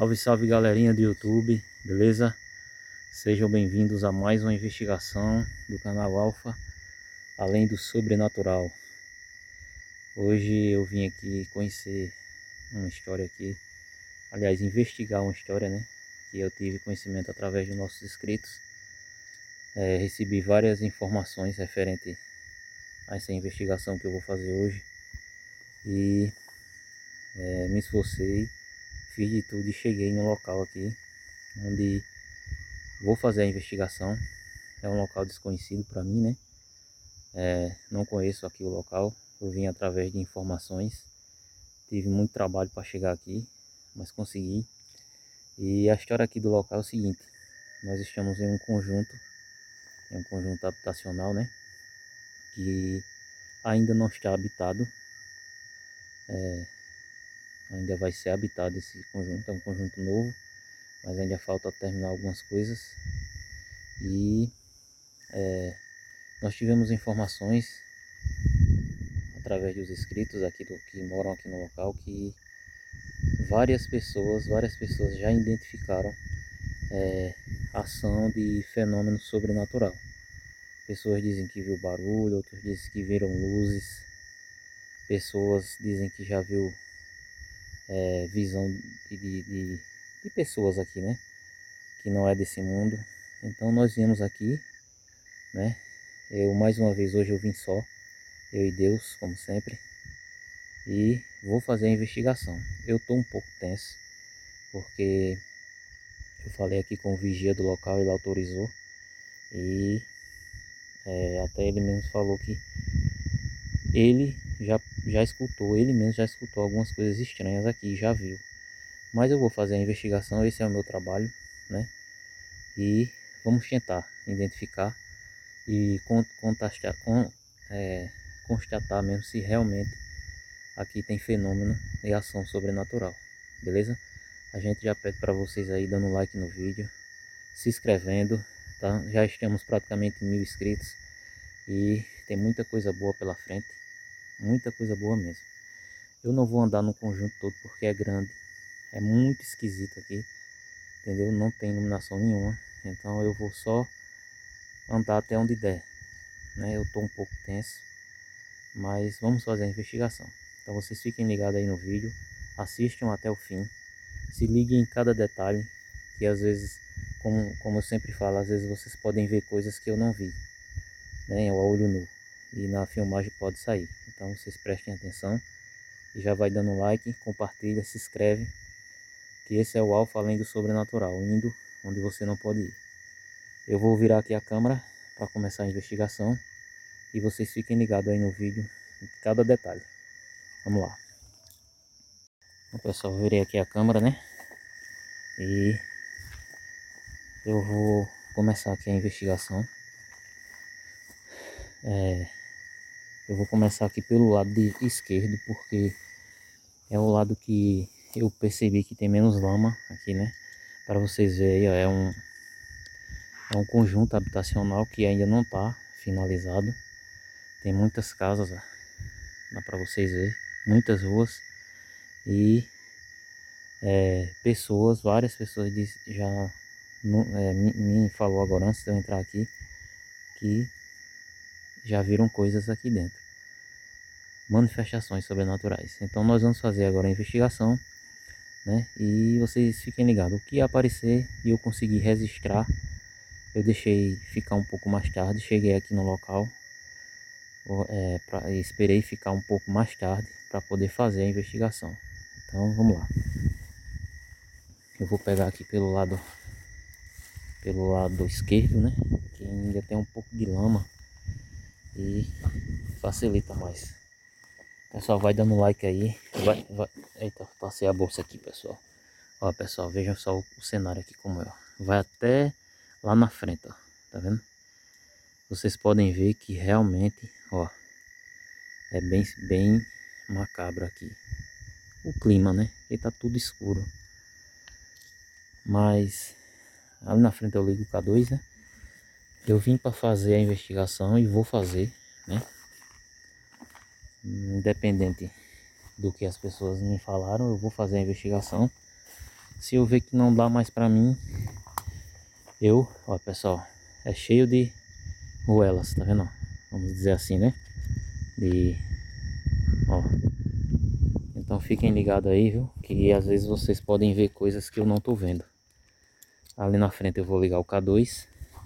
Salve, salve galerinha do YouTube, beleza? Sejam bem-vindos a mais uma investigação do canal Alfa, além do sobrenatural. Hoje eu vim aqui conhecer uma história aqui, aliás, investigar uma história, né? Que eu tive conhecimento através dos nossos inscritos. Recebi várias informações referente a essa investigação que eu vou fazer hoje. E me esforcei, fiz de tudo e cheguei no local aqui, onde vou fazer a investigação. É um local desconhecido para mim, né? Não conheço aqui o local. Eu vim através de informações. Tive muito trabalho para chegar aqui, mas consegui. E a história aqui do local é o seguinte: nós estamos em um conjunto habitacional, né? Que ainda não está habitado. Ainda vai ser habitado esse conjunto. É um conjunto novo, mas ainda falta terminar algumas coisas. E nós tivemos informações através dos inscritos aqui que moram aqui no local, que várias pessoas já identificaram ação de fenômeno sobrenatural. Pessoas dizem que viu barulho, outros dizem que viram luzes, pessoas dizem que já viu visão de pessoas aqui, né? Que não é desse mundo. Então nós viemos aqui, né? Mais uma vez hoje eu vim só, eu e Deus, como sempre. E vou fazer a investigação. Eu tô um pouco tenso, porque eu falei aqui com o vigia do local, ele autorizou. E até ele mesmo falou que ele já escutou, ele mesmo já escutou algumas coisas estranhas aqui, já viu. Mas eu vou fazer a investigação, esse é o meu trabalho, né? E vamos tentar identificar e constatar mesmo se realmente aqui tem fenômeno e ação sobrenatural, beleza? A gente já pede para vocês aí dando like no vídeo, se inscrevendo, tá? Já estamos praticamente 1000 inscritos e tem muita coisa boa pela frente, muita coisa boa mesmo. Eu não vou andar no conjunto todo porque é grande, é muito esquisito aqui, entendeu? Não tem iluminação nenhuma, então eu vou só andar até onde der, né? Eu tô um pouco tenso, mas vamos fazer a investigação. Então vocês fiquem ligados aí no vídeo, assistam até o fim, se liguem em cada detalhe, que às vezes, como eu sempre falo, às vezes vocês podem ver coisas que eu não vi, né, ao olho nu, e na filmagem pode sair. Então vocês prestem atenção e já vai dando like, compartilha, se inscreve, que esse é o Alfa Além do Sobrenatural, indo onde você não pode ir. Eu vou virar aqui a câmera para começar a investigação e vocês fiquem ligados aí no vídeo, em cada detalhe. Vamos lá. Bom, pessoal, eu virei aqui a câmera, né? E eu vou começar aqui a investigação. Eu vou começar aqui pelo lado esquerdo, porque é o lado que eu percebi que tem menos lama aqui, né? Para vocês verem aí, ó, é um conjunto habitacional que ainda não está finalizado. Tem muitas casas, ó, dá para vocês verem, muitas ruas e várias pessoas já me falou agora antes de eu entrar aqui que já viram coisas aqui dentro, manifestações sobrenaturais. Então nós vamos fazer agora a investigação, né? E vocês fiquem ligados, o que aparecer e eu conseguir registrar, eu deixei ficar um pouco mais tarde. Cheguei aqui no local, esperei ficar um pouco mais tarde para poder fazer a investigação. Então vamos lá. Eu vou pegar aqui pelo lado esquerdo, né? Que ainda tem um pouco de lama e facilita mais. Pessoal, vai dando like aí. Eita, passei a bolsa aqui, pessoal. Ó, pessoal, vejam só o cenário aqui como é. Vai até lá na frente, ó. Tá vendo? Vocês podem ver que realmente, ó, é bem macabro aqui. O clima, né? Porque tá tudo escuro. Mas ali na frente eu ligo o K2, né? Eu vim para fazer a investigação e vou fazer, né? Independente do que as pessoas me falaram, eu vou fazer a investigação. Se eu ver que não dá mais pra mim, ó pessoal, é cheio de ruelas, tá vendo? Vamos dizer assim, né? Ó. Então fiquem ligados aí, viu? Que às vezes vocês podem ver coisas que eu não tô vendo. Ali na frente eu vou ligar o K2.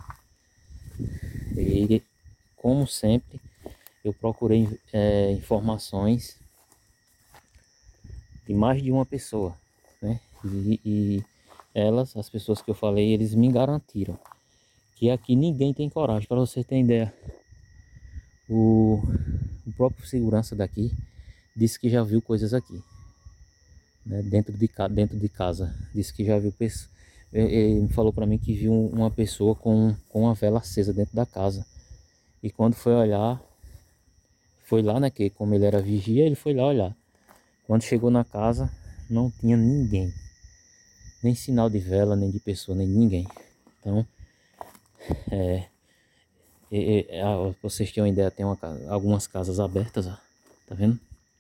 E como sempre, eu procurei informações de mais de uma pessoa, né? E as pessoas que eu falei, eles me garantiram que aqui ninguém tem coragem. Para você ter ideia, o próprio segurança daqui disse que já viu coisas aqui, né? Dentro de casa, disse que já viu pessoas. Ele falou para mim que viu uma pessoa com uma vela acesa dentro da casa. E quando foi olhar, foi lá, né? Que como ele era vigia, ele foi lá olhar. Quando chegou na casa, não tinha ninguém. Nem sinal de vela, nem de pessoa, nem de ninguém. Então, vocês têm uma ideia, tem algumas casas abertas, ó, tá vendo?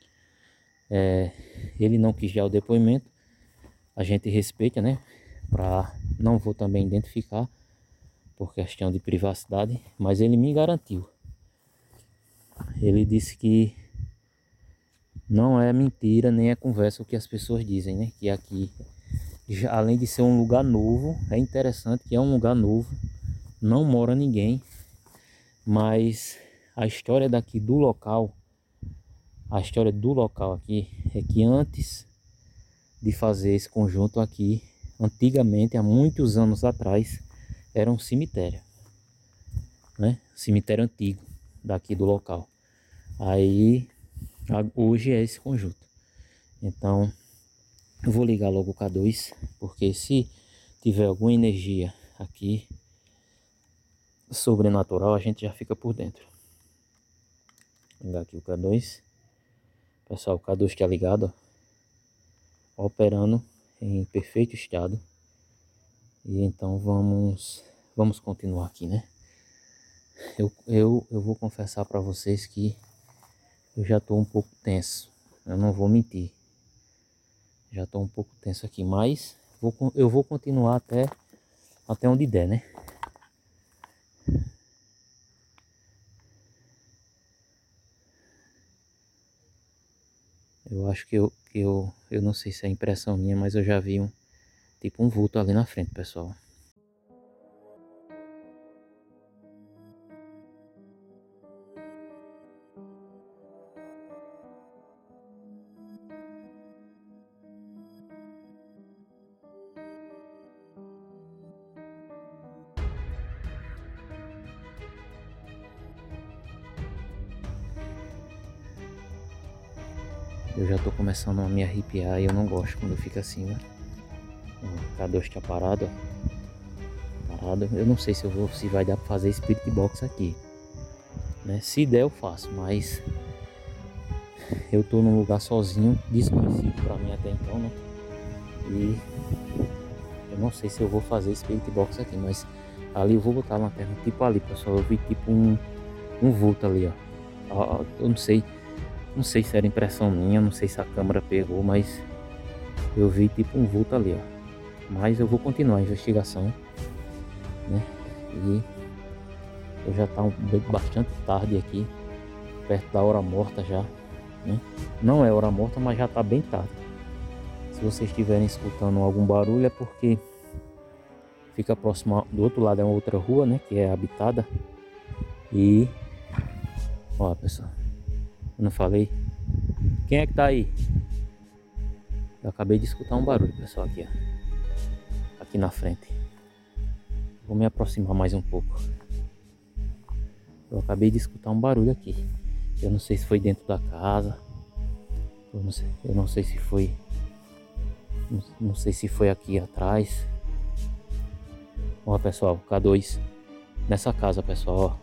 Ele não quis dar o depoimento. A gente respeita, né? Não vou também identificar por questão de privacidade, mas ele me garantiu. Ele disse que não é mentira nem é conversa o que as pessoas dizem, né? Que aqui, além de ser um lugar novo, é interessante que é um lugar novo, não mora ninguém, mas a história daqui do local, aqui é que antes de fazer esse conjunto aqui, antigamente, há muitos anos atrás, era um cemitério, né? Cemitério antigo daqui do local. Aí hoje é esse conjunto. Então eu vou ligar logo o K2, porque se tiver alguma energia aqui sobrenatural, a gente já fica por dentro. Vou ligar aqui o K2. Pessoal, o K2 está ligado, ó, operando em perfeito estado. E então vamos continuar aqui, né? Eu vou confessar para vocês que eu já estou um pouco tenso. Eu não vou mentir. Já estou um pouco tenso aqui, mas eu vou continuar até onde der, né? Eu acho que eu não sei se é impressão minha, mas eu já vi tipo um vulto ali na frente, pessoal. Eu já tô começando a me arrepiar e eu não gosto quando fica assim, né? O K2 tá parado, ó. Parado. Eu não sei se vai dar pra fazer Spirit Box aqui, né? Se der eu faço, mas eu tô num lugar sozinho, desconhecido pra mim até então, né? E eu não sei se eu vou fazer Spirit Box aqui, mas ali eu vou botar a lanterna tipo ali, pessoal. Eu vi tipo um vulto ali, ó. Eu não sei se era impressão minha, não sei se a câmera pegou, mas eu vi tipo um vulto ali, ó. Mas eu vou continuar a investigação, né? E eu já tá bastante tarde aqui, perto da hora morta já, né? Não é hora morta, mas já tá bem tarde. Se vocês estiverem escutando algum barulho é porque fica próximo do outro lado, é uma outra rua, né? Que é habitada. E ó, pessoal, eu não falei. Quem é que tá aí? Eu acabei de escutar um barulho, pessoal, aqui, ó. Aqui na frente. Vou me aproximar mais um pouco. Eu acabei de escutar um barulho aqui. Eu não sei se foi dentro da casa. Eu não sei se foi. Não sei se foi aqui atrás. Ó, pessoal, K2 nessa casa, pessoal,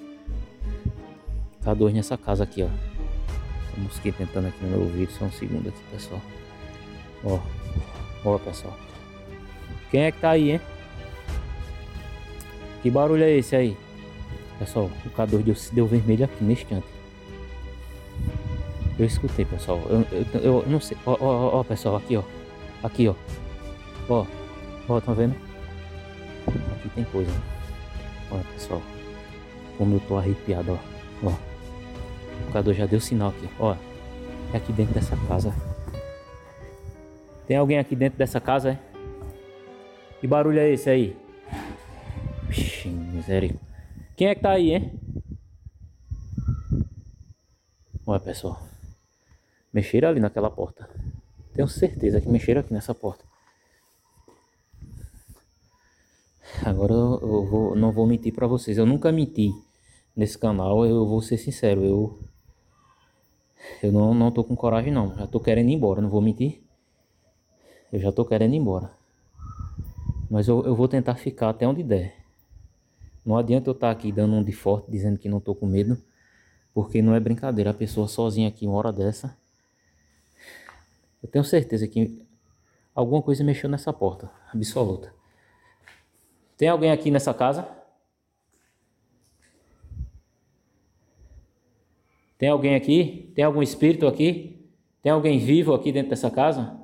ó. K2 nessa casa aqui, ó. A mosquita tentando aqui no meu ouvido. Só um segundo aqui, pessoal. Ó, pessoal. Quem é que tá aí, hein? Que barulho é esse aí? Pessoal, o K2 deu vermelho aqui neste instante. Eu escutei, pessoal. Eu não sei. Ó, pessoal, aqui, ó. Aqui, ó. Ó, ó, tá vendo? Aqui tem coisa. Olha, pessoal. Como eu tô arrepiado, ó. Ó. O Cadu já deu sinal aqui, ó. É aqui dentro dessa casa. Tem alguém aqui dentro dessa casa, é? Que barulho é esse aí? Vixe, miséria. Quem é que tá aí, hein? Olha, pessoal. Mexeram ali naquela porta. Tenho certeza que mexeram aqui nessa porta. Agora não vou mentir pra vocês. Eu nunca menti nesse canal. Eu vou ser sincero. Eu não tô com coragem não. Já tô querendo ir embora. Não vou mentir. Eu já tô querendo ir embora. Mas eu vou tentar ficar até onde der. Não adianta eu estar aqui dando um de forte, dizendo que não tô com medo. Porque não é brincadeira. A pessoa sozinha aqui uma hora dessa. Eu tenho certeza que alguma coisa mexeu nessa porta. Absoluta. Tem alguém aqui nessa casa? Tem alguém aqui? Tem algum espírito aqui? Tem alguém vivo aqui dentro dessa casa?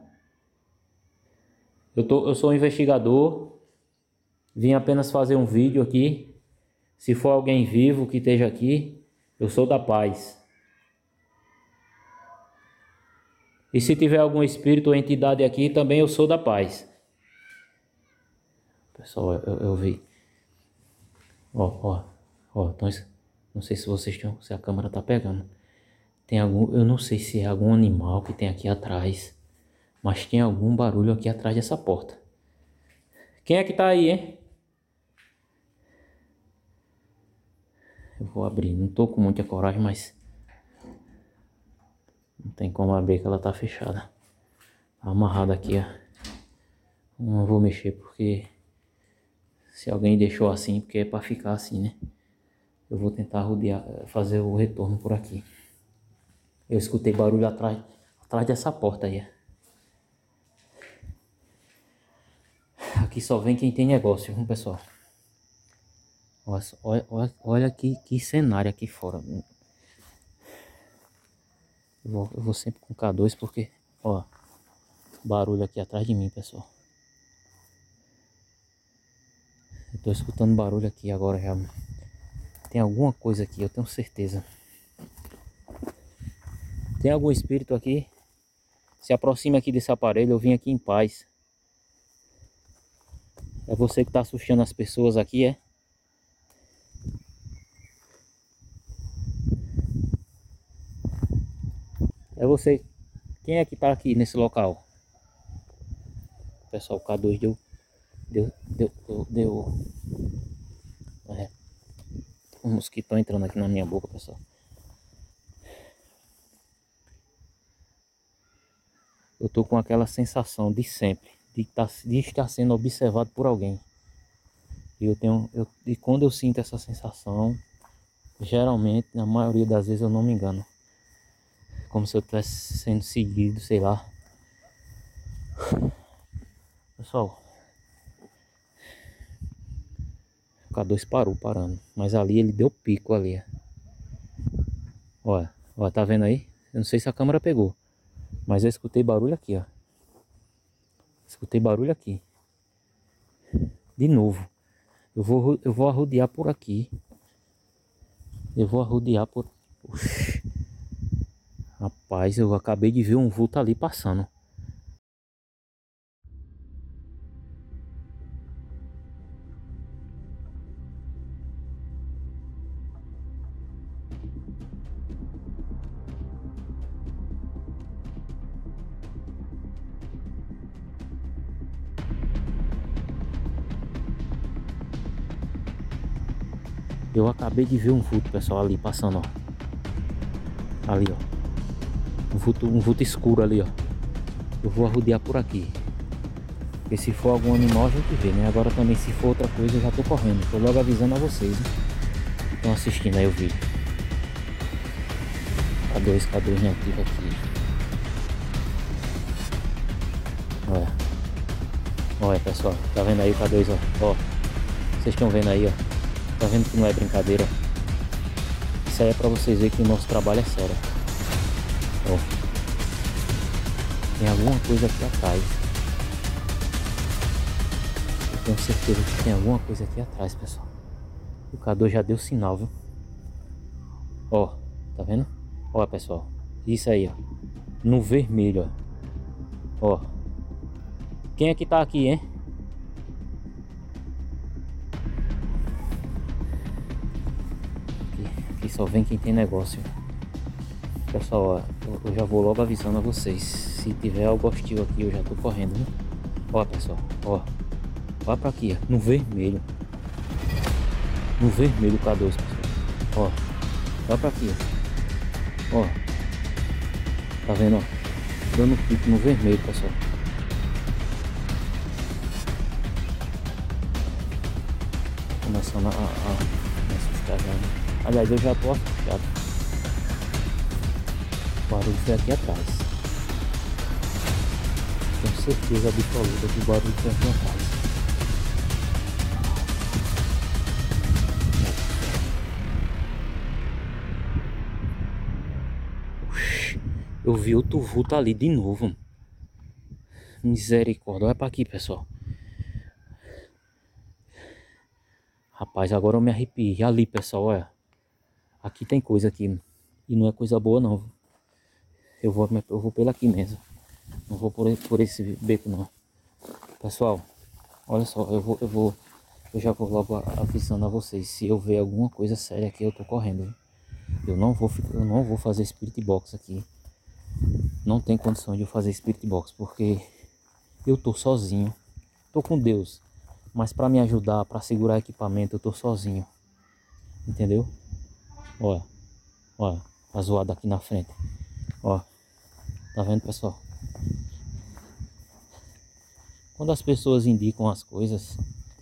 Eu sou um investigador. Vim apenas fazer um vídeo aqui. Se for alguém vivo que esteja aqui, eu sou da paz. E se tiver algum espírito ou entidade aqui, também eu sou da paz. Pessoal, eu vi. Ó. Então, não sei se vocês estão, se a câmera tá pegando. Tem algum, eu não sei se é algum animal que tem aqui atrás, mas tem algum barulho aqui atrás dessa porta. Quem é que tá aí, hein? Eu vou abrir, não tô com muita coragem, mas não tem como abrir que ela tá fechada. Tá amarrada aqui, ó. Não vou mexer porque se alguém deixou assim, porque é pra ficar assim, né? Eu vou tentar rodear, fazer o retorno por aqui. Eu escutei barulho atrás dessa porta aí. Aqui só vem quem tem negócio, viu, pessoal? Olha que cenário aqui fora. Eu vou sempre com K2 porque, ó, barulho aqui atrás de mim, pessoal. Eu tô escutando barulho aqui agora já. Tem alguma coisa aqui, eu tenho certeza. Tem algum espírito aqui? Se aproxime aqui desse aparelho, eu vim aqui em paz. É você que tá assustando as pessoas aqui, é? É você. Quem é que tá aqui nesse local? Pessoal, o K2 deu. É. Um mosquitão entrando aqui na minha boca, pessoal. Eu tô com aquela sensação de sempre, de estar sendo observado por alguém. E quando eu sinto essa sensação, geralmente, na maioria das vezes eu não me engano. Como se eu estivesse sendo seguido, sei lá. Pessoal, o K2 parando. Mas ali ele deu pico ali. Olha, tá vendo aí? Eu não sei se a câmera pegou. Mas eu escutei barulho aqui, ó. Escutei barulho aqui. De novo. Eu vou arrodear por aqui. Eu vou arrodear por... Oxi. Rapaz, eu acabei de ver um vulto ali passando. Eu acabei de ver um vulto, pessoal, ali passando, ó. Ali, ó. Um vulto escuro ali, ó. Eu vou arrodear por aqui. Porque se for algum animal a gente vê, né? Agora também se for outra coisa eu já tô correndo. Tô logo avisando a vocês, né? Que estão assistindo aí o vídeo. K2 negativo aqui. Olha, pessoal. Tá vendo aí o K2, ó? Vocês estão vendo aí, ó. Tá vendo que não é brincadeira? Isso aí é pra vocês verem que o nosso trabalho é sério. Ó. Tem alguma coisa aqui atrás. tenho certeza que tem alguma coisa aqui atrás, pessoal. O K2 já deu sinal, viu? Ó, tá vendo? Ó, pessoal. Isso aí, ó. No vermelho, ó. Ó. Quem é que tá aqui, hein? Aqui só vem quem tem negócio. Pessoal, ó, eu já vou logo avisando a vocês. Se tiver algo hostil aqui, eu já tô correndo, viu? Ó, pessoal, ó. Vá pra aqui, ó. No vermelho. No vermelho, K2, pessoal. Ó. Vá pra aqui, ó. Ó. Tá vendo, ó? Dando pico no vermelho, pessoal. Começando a me assustar já, né? Aliás, eu já tô assustado. O barulho foi aqui atrás. Tenho certeza absoluta que o barulho foi aqui atrás. Oxi, eu vi outro vulto ali de novo. Misericórdia. Olha pra aqui, pessoal. Rapaz, agora eu me arrepiei. Ali, pessoal, olha. Aqui tem coisa aqui. E não é coisa boa, não. Eu vou pelo aqui mesmo. Não vou por esse beco, não. Pessoal, olha só. Eu já vou logo avisando a vocês. Se eu ver alguma coisa séria aqui, eu tô correndo. Viu? Eu não vou fazer Spirit Box aqui. Não tem condição de eu fazer Spirit Box. Porque eu tô sozinho. Tô com Deus. Mas pra me ajudar, pra segurar equipamento, eu tô sozinho. Entendeu? Olha. Olha. A zoada aqui na frente. Ó. Tá vendo, pessoal? Quando as pessoas indicam as coisas,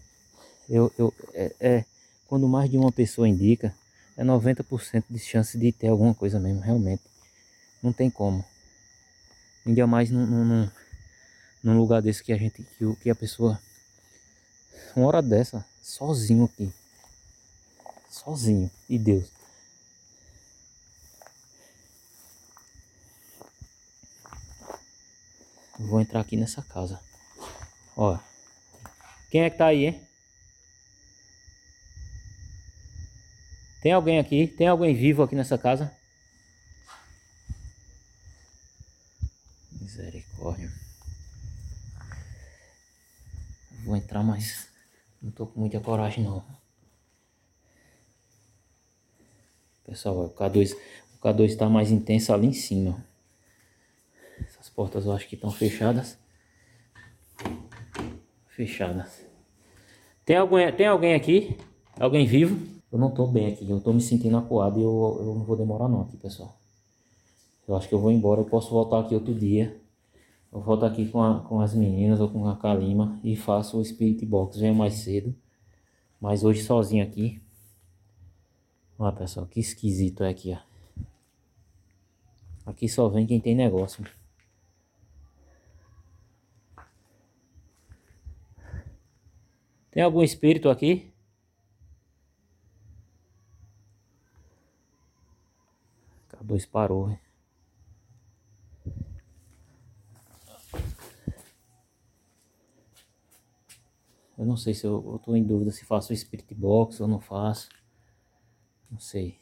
quando mais de uma pessoa indica, é 90% de chance de ter alguma coisa mesmo, realmente. Não tem como. Ainda mais num lugar desse que a gente, que a pessoa, uma hora dessa, sozinho aqui. Sozinho, e Deus. Vou entrar aqui nessa casa. Ó. Quem é que tá aí, hein? Tem alguém aqui? Tem alguém vivo aqui nessa casa? Misericórdia. Vou entrar, mas não tô com muita coragem, não. Pessoal, o K2 tá mais intenso ali em cima. Essas portas eu acho que estão fechadas. Fechadas. Tem alguém aqui? Alguém vivo? Eu não tô bem aqui, eu tô me sentindo acuado e eu não vou demorar não aqui, pessoal. Eu acho que eu vou embora, eu posso voltar aqui outro dia. Eu volto aqui com as meninas ou com a Kalima e faço o Spirit Box. Venho mais cedo, mas hoje sozinho aqui. Olha, pessoal, que esquisito é aqui, ó. Aqui só vem quem tem negócio. Tem algum espírito aqui? K2 parou, hein? Eu não sei se eu tô em dúvida se faço o Spirit Box ou não faço. Não sei.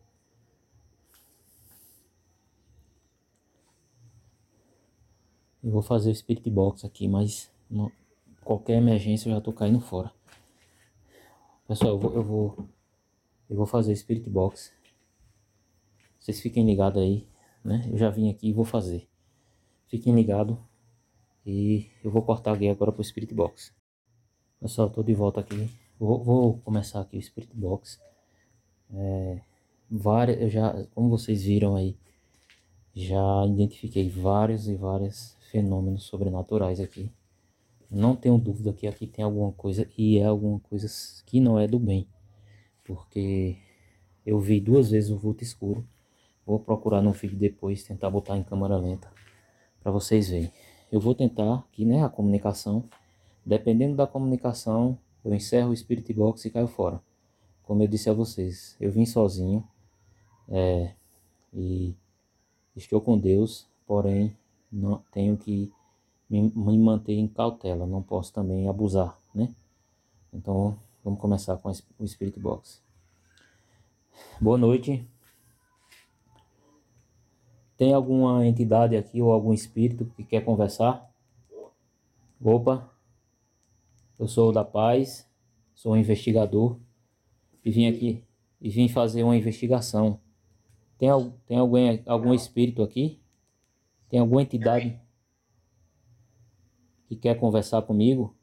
Eu vou fazer o Spirit Box aqui, mas qualquer emergência eu já tô caindo fora. Pessoal, eu vou fazer o Spirit Box. Vocês fiquem ligados aí, né? Eu já vim aqui e vou fazer. Fiquem ligados. E eu vou cortar aqui agora pro Spirit Box. Pessoal, tô de volta aqui. Vou começar aqui o Spirit Box. Como vocês viram aí, já identifiquei vários e vários fenômenos sobrenaturais aqui. Não tenho dúvida que aqui tem alguma coisa, e é alguma coisa que não é do bem. Porque eu vi 2 vezes o vulto escuro. Vou procurar no vídeo depois, tentar botar em câmera lenta para vocês verem. Eu vou tentar aqui, né, a comunicação. Dependendo da comunicação, eu encerro o Spirit Box e caio fora. Como eu disse a vocês, eu vim sozinho. E estou com Deus, porém não tenho que me manter em cautela. Não posso também abusar, né? Então vamos começar com o Spirit Box. Boa noite. Tem alguma entidade aqui ou algum espírito que quer conversar? Opa, eu sou o da paz, sou um investigador e vim fazer uma investigação. Tem algum espírito aqui? Tem alguma entidade que quer conversar comigo?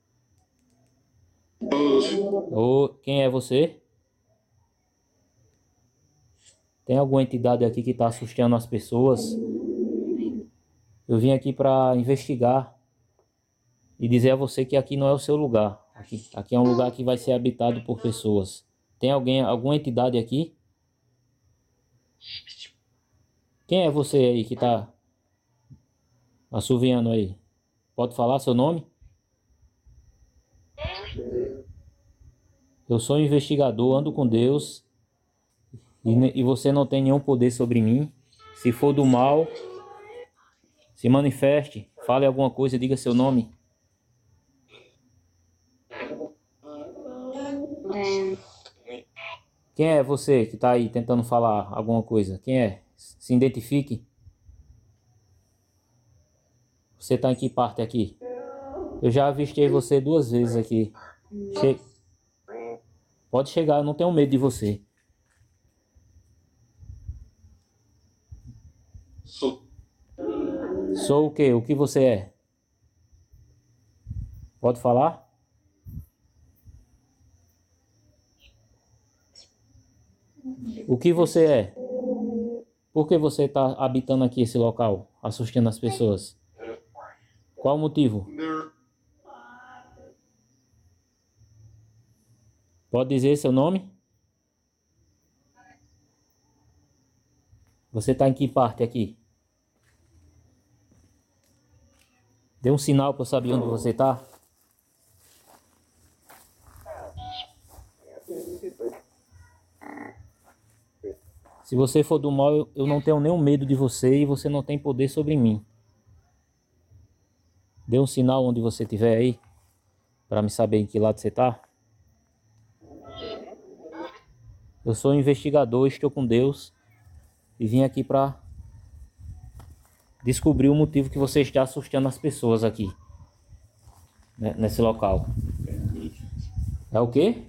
Ô, quem é você? Tem alguma entidade aqui que está assustando as pessoas? Eu vim aqui para investigar e dizer a você que aqui não é o seu lugar. Aqui é um lugar que vai ser habitado por pessoas. Tem alguma entidade aqui? Quem é você aí que está assoviando aí? Pode falar seu nome? Eu sou um investigador, ando com Deus e você não tem nenhum poder sobre mim. Se for do mal, se manifeste, fale alguma coisa, diga seu nome. Quem é você que está aí tentando falar alguma coisa? Quem é? Se identifique. Você está em que parte aqui? Eu já avistei você 2 vezes aqui. Pode chegar, eu não tenho medo de você. Sou o quê? O que você é? Pode falar? O que você é? Por que você está habitando aqui esse local, assustando as pessoas? Qual o motivo? Pode dizer seu nome? Você está em que parte aqui? Dê um sinal para eu saber onde você está. Se você for do mal, eu não tenho nenhum medo de você e você não tem poder sobre mim. Dê um sinal onde você estiver aí, para me saber em que lado você está. Eu sou um investigador, estou com Deus e vim aqui para descobrir o motivo que você está assustando as pessoas aqui, né, nesse local. É o quê?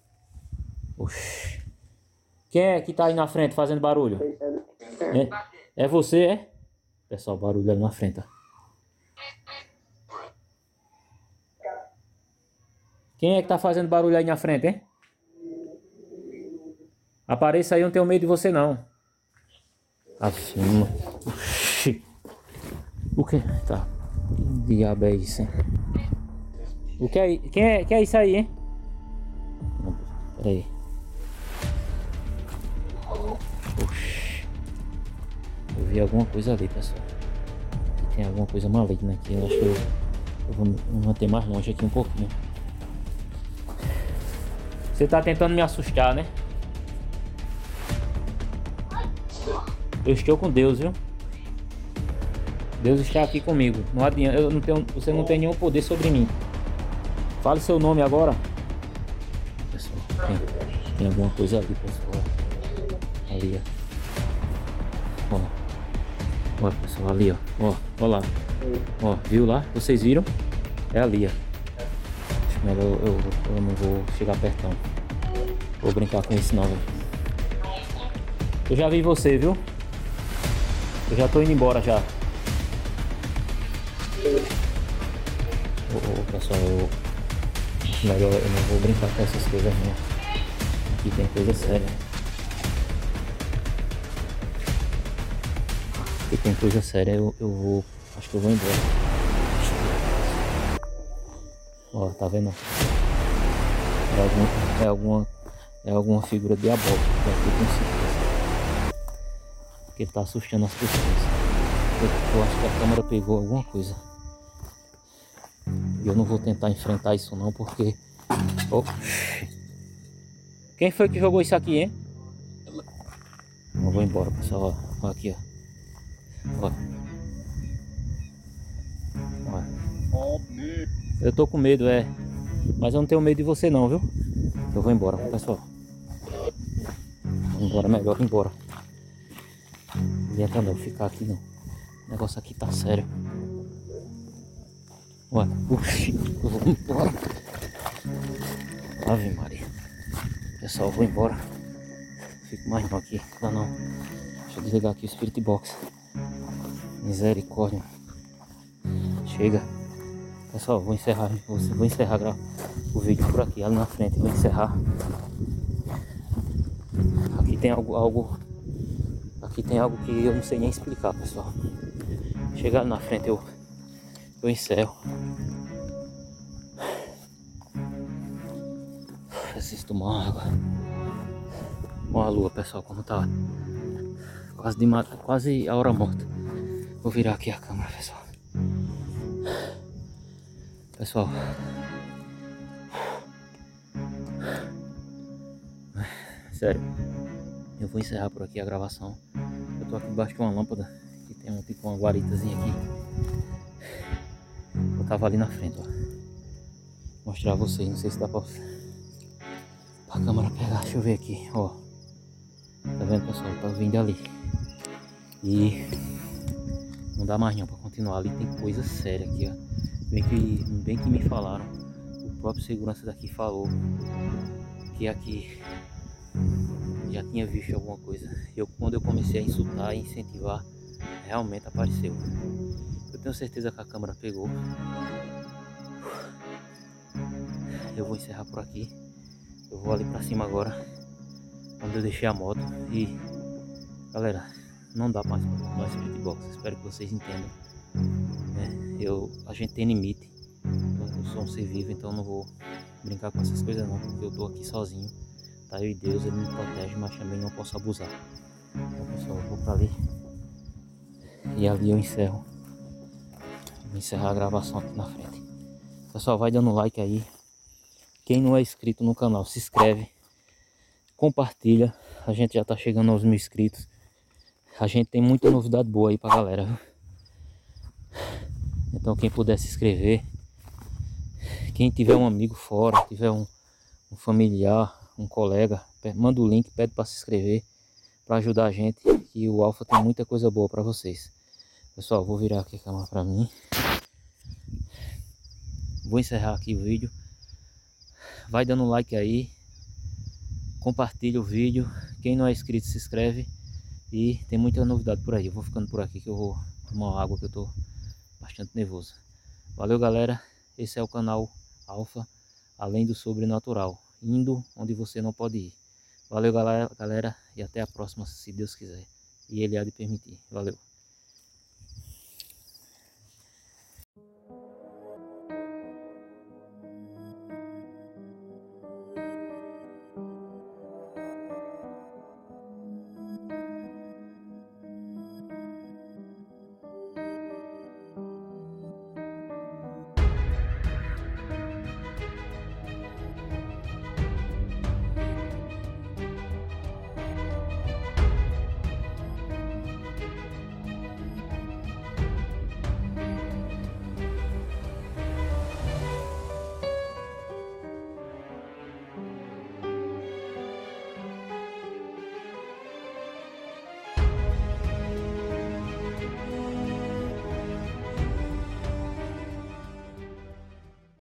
Oxi. Quem é que está aí na frente fazendo barulho? É você, é? Pessoal, barulho ali na frente, ó. Quem é que está fazendo barulho aí na frente, hein? Apareça aí, eu não tenho medo de você, não. Afirma. O que? Tá. Que diabo é isso, hein? O que é? Quem é isso aí, hein? Peraí. Oxi. Eu vi alguma coisa ali, pessoal. Aqui tem alguma coisa maligna aqui. Eu acho que eu vou me manter mais longe aqui um pouquinho. Você tá tentando me assustar, né? Eu estou com Deus, viu? Deus está aqui comigo. Não adianta, você não tem nenhum poder sobre mim. Fale seu nome agora. Pessoal, tem alguma coisa ali, pessoal. Ali, ó. Ó, pessoal, ali, ó. Ó lá. Ó, viu lá? Vocês viram? É ali, ó. Acho melhor eu não vou chegar perto, não. Vou brincar com isso, não, velho. Eu já vi você, viu? Eu já tô indo embora já. Pessoal, melhor eu não vou brincar com essas coisas não. Aqui tem coisa séria. Aqui tem coisa séria, eu vou. Acho que eu vou embora. Ó, tá vendo? É alguma figura diabólica aqui, com certeza. Porque ele tá assustando as pessoas. Eu acho que a câmera pegou alguma coisa. E eu não vou tentar enfrentar isso não, porque... Oh. Quem foi que jogou isso aqui, hein? Eu vou embora, pessoal. Ó, aqui, ó. Ó. Eu tô com medo, é. Mas eu não tenho medo de você não, viu? Eu vou embora, pessoal. Vou embora, melhor ir embora. Não adianta não ficar aqui não. O negócio aqui tá sério. Olha, puxa, eu vou embora. Ave Maria. Pessoal, eu vou embora. Fico mais não aqui. Não. Deixa eu desligar aqui o Spirit Box. Misericórdia. Chega. Pessoal, vou encerrar o vídeo por aqui, ali na frente. Vou encerrar. Aqui tem aqui tem algo que eu não sei nem explicar, pessoal. Chegar ali na frente eu encerro. Preciso tomar uma água. Olha a lua, pessoal, como tá quase a hora morta. Vou virar aqui a câmera, pessoal. Pessoal, sério, eu vou encerrar por aqui a gravação. Eu tô aqui embaixo de uma lâmpada que tem tipo uma guaritazinha aqui. Eu tava ali na frente, ó. Vou mostrar a vocês, não sei se dá pra câmera pegar. Deixa eu ver aqui, ó. Tá vendo, pessoal? Tá vindo ali. E não dá mais não pra continuar. Ali tem coisa séria aqui, ó. Bem que me falaram. O próprio segurança daqui falou que aqui já tinha visto alguma coisa. Quando eu comecei a insultar e incentivar, realmente apareceu. Eu tenho certeza que a câmera pegou. Eu vou encerrar por aqui. Eu vou ali pra cima agora, onde eu deixei a moto. E galera, não dá mais pra continuar esse Spirit Box. Espero que vocês entendam. A gente tem limite. Eu sou um ser vivo, então eu não vou brincar com essas coisas não, porque eu tô aqui sozinho. Tá eu e Deus, ele me protege, mas também não posso abusar. Então, pessoal, eu vou pra ali. E ali eu encerro. Vou encerrar a gravação aqui na frente. Pessoal, vai dando like aí. Quem não é inscrito no canal, se inscreve. Compartilha. A gente já tá chegando aos 1000 inscritos. A gente tem muita novidade boa aí pra galera, viu? Então quem puder se inscrever. Quem tiver um amigo fora, tiver um familiar, um colega, manda o link, pede para se inscrever, para ajudar a gente, que o Alpha tem muita coisa boa para vocês. Pessoal, vou virar aqui a câmera para mim. Vou encerrar aqui o vídeo. Vai dando like aí, compartilha o vídeo. Quem não é inscrito, se inscreve. E tem muita novidade por aí. Eu vou ficando por aqui que eu vou tomar uma água, que eu tô bastante nervoso. Valeu, galera. Esse é o canal Alpha, além do sobrenatural, indo onde você não pode ir. Valeu, galera, e até a próxima, se Deus quiser e Ele há de permitir. Valeu.